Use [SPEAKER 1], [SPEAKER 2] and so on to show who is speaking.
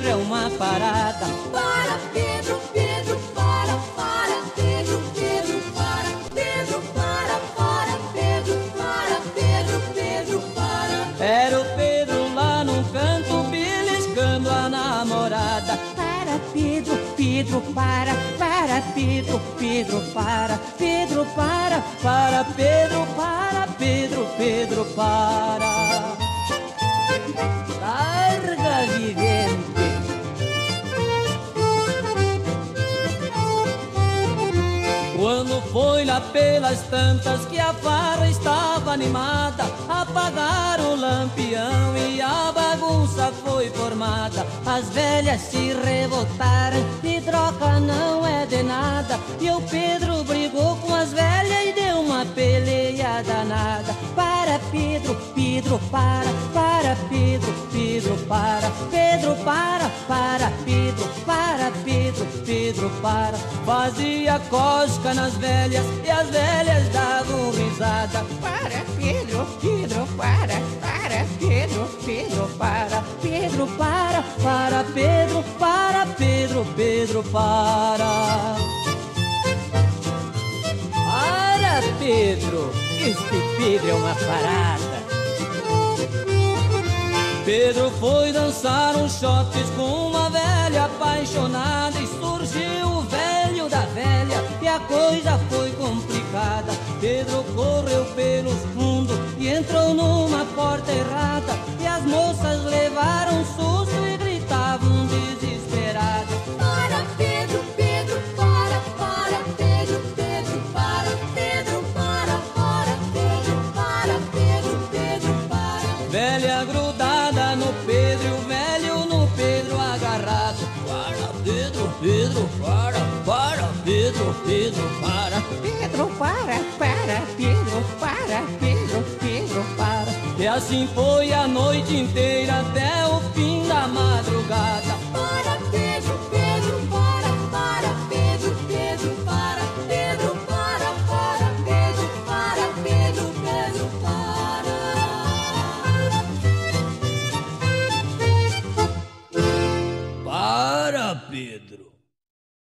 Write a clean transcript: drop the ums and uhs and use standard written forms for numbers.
[SPEAKER 1] Pedro é uma parada.
[SPEAKER 2] Para, Pedro, Pedro, para, Pedro, Pedro, para, Pedro, para, Pedro, Pedro, Pedro, para.
[SPEAKER 1] Era o Pedro lá num canto beliscando a namorada.
[SPEAKER 3] Para, Pedro, Pedro, para, Pedro, Pedro, para, Pedro, para,
[SPEAKER 1] Pedro, Pedro, para. Larga, vivente. Quando foi lá pelas tantas que a farra estava animada, apagaram o lampião e a bagunça foi formada. As velhas se revoltaram e troca não é de nada. E o Pedro brigou com as velhas e deu uma peleia danada. Para, Pedro, Pedro, para, Pedro, Pedro, para, Pedro, para, Pedro, Pedro, para. Fazia cosca nas velhas e as velhas davam risada.
[SPEAKER 3] Para, Pedro, Pedro, para, Pedro, Pedro, para,
[SPEAKER 1] Pedro, para, Pedro, Pedro, para. Para, Pedro, este Pedro é uma parada. Pedro foi dançar uns shots com uma velha apaixonada e surgiu o velho da velha e a coisa foi complicada. Pedro correu pelo fundo e entrou numa porta errada e as moças levaram um susto e gritavam desesperadas.
[SPEAKER 2] Para, Pedro, Pedro, para, Pedro, Pedro, para, Pedro, para, Pedro, Pedro, para.
[SPEAKER 1] Velha grudada no Pedro e o velho no Pedro agarrado. Para, Pedro, Pedro, para, Pedro, Pedro, para.
[SPEAKER 3] Pedro, para, Pedro, Pedro, para.
[SPEAKER 1] E assim foi a noite inteira até o fim da madrugada.